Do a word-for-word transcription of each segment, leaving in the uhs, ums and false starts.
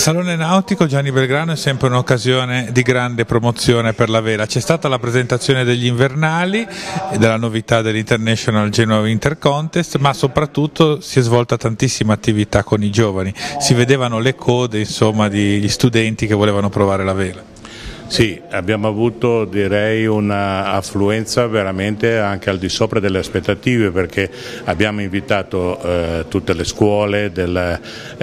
Salone Nautico Gianni Belgrano è sempre un'occasione di grande promozione per la vela. C'è stata la presentazione degli invernali e della novità dell'International Genoa Winter Contest, ma soprattutto si è svolta tantissima attività con i giovani. Si vedevano le code, insomma, di studenti che volevano provare la vela. Sì, abbiamo avuto, direi, un'affluenza veramente anche al di sopra delle aspettative, perché abbiamo invitato eh, tutte le scuole del,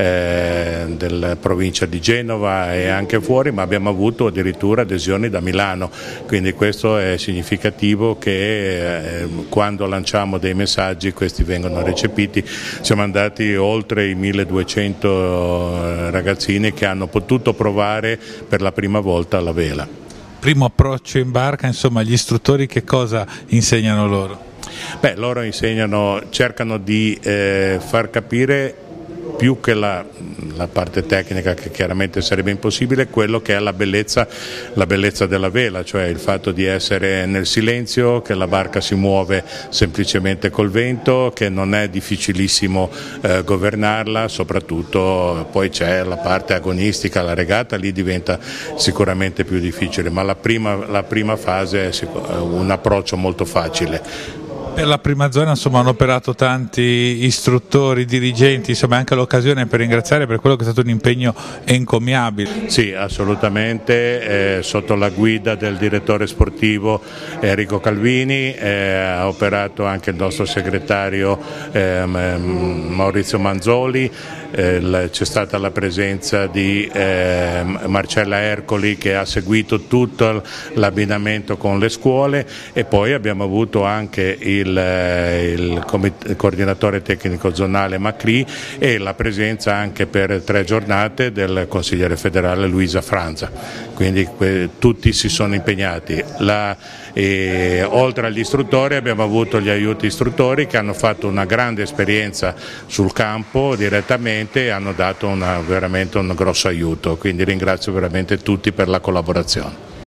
eh, della provincia di Genova e anche fuori, ma abbiamo avuto addirittura adesioni da Milano, quindi questo è significativo che eh, quando lanciamo dei messaggi questi vengono recepiti. Siamo andati oltre i milleduecento ragazzini che hanno potuto provare per la prima volta la vela. Primo approccio in barca, insomma, gli istruttori che cosa insegnano loro? Beh, loro insegnano, cercano di eh, far capire più che la, la parte tecnica, che chiaramente sarebbe impossibile, quello che è la bellezza, la bellezza della vela, cioè il fatto di essere nel silenzio, che la barca si muove semplicemente col vento, che non è difficilissimo eh, governarla, soprattutto poi c'è la parte agonistica, la regata, lì diventa sicuramente più difficile, ma la prima, la prima fase è un approccio molto facile. Per la prima zona, insomma, hanno operato tanti istruttori, dirigenti, insomma, anche l'occasione per ringraziare per quello che è stato un impegno encomiabile. Sì, assolutamente, eh, sotto la guida del direttore sportivo Enrico Calvini, eh, ha operato anche il nostro segretario eh, Maurizio Manzoli, eh, c'è stata la presenza di eh, Marcella Ercoli che ha seguito tutto l'abbinamento con le scuole, e poi abbiamo avuto anche il Il, il coordinatore tecnico zonale Macri e la presenza anche per tre giornate del consigliere federale Luisa Franza, quindi que, tutti si sono impegnati. La, e, oltre agli istruttori abbiamo avuto gli aiuti istruttori che hanno fatto una grande esperienza sul campo direttamente e hanno dato una, veramente un grosso aiuto, quindi ringrazio veramente tutti per la collaborazione.